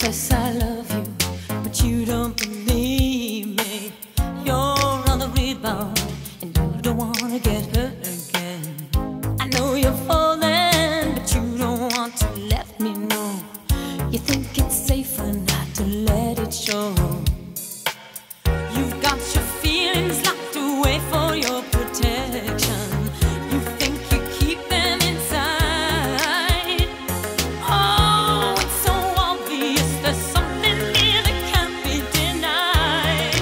Yes, I love you, but you don't believe me. You're on the rebound, and you don't wanna get hurt again. I know you're falling, but you don't want to let me know. You think it's safer not to let it show. You've got your feelings locked away for your protection. You think you keep them inside. Oh, it's so obvious there's something here that can't be denied.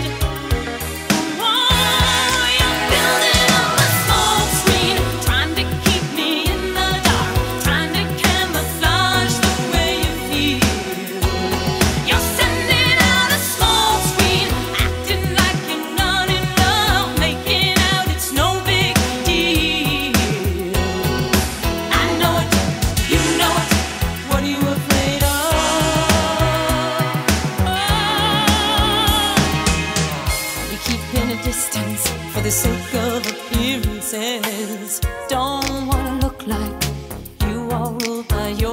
Oh, you're building up a smoke screen, trying to keep me in the dark, trying to camouflage the way you feel. You're sending out a smoke screen, acting like you're not in love, making out it's no big deal. I know it, you know it. What are you afraid of? You're keeping a distance for the sake of appearances. Don't wanna look like you are ruled by your